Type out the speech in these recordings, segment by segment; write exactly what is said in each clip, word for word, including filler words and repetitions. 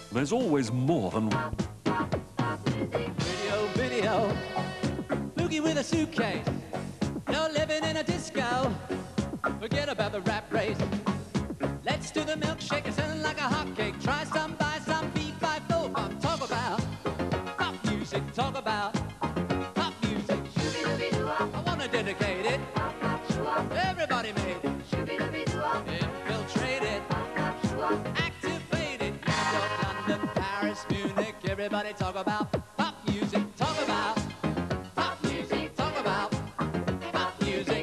there's always more than... Video, video, boogie with a suitcase. You're living in a disco. Forget about the rap race. Let's do the milkshake, it's selling like a hotcake. Try some, buy some, beat by four. Talk about pop music, talk about pop music. I wanna dedicate it. Everybody made it. Infiltrated, activated. New York, London, Paris, Munich. Everybody talk about pop music, talk about pop music, talk about pop music.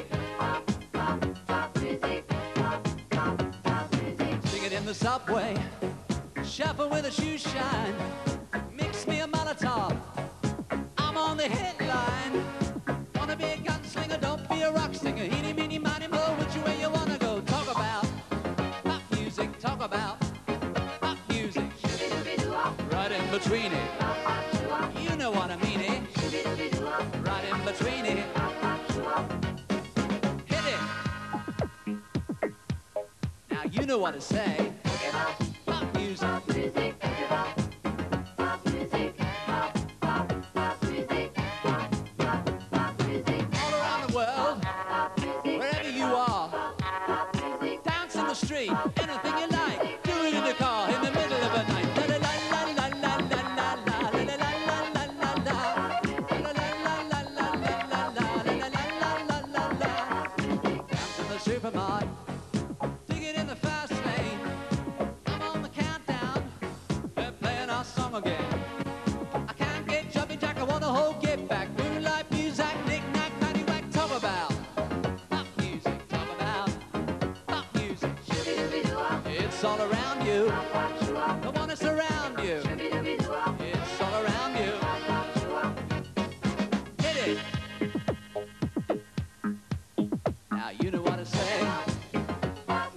Sing it in the subway, shuffle with a shoe shine. Mix me a Molotov, I'm on the headline. Wanna be a gunslinger, don't be a rock singer. Eeny, meeny, miny, mo, which way you wanna go? Talk about pop music, talk about pop music. Right in between it, you know what I mean, eh? Right in between it, hit it. Now you know what to say. Pop music. All around the world, wherever you are, dance in the street, anything you like. Do it in the car, in the middle of the night. Dance in the supermarket, dig it in the fast lane. I'm on the countdown, they're playing our song again. I can't get jumpy jack, I want the whole get back. Moonlight music, knick-knack, paddywhack. Talk about pop music, talk about pop music. It's all around you, I wanna surround you. It's all around you. Hit it. Now you know what to say. Now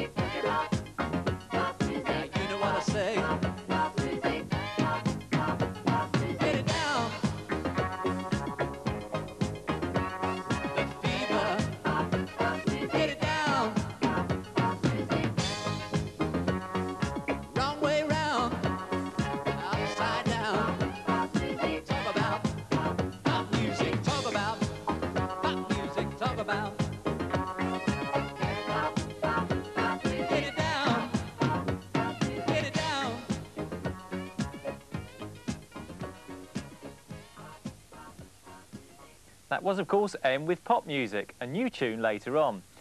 you know what to say. Get it down. The fever. Get it down. Wrong way round. Upside down. Talk about pop music. Talk about pop music. Talk about. Get it down. Get it down. That was, of course, M with Pop Music, a new tune later on.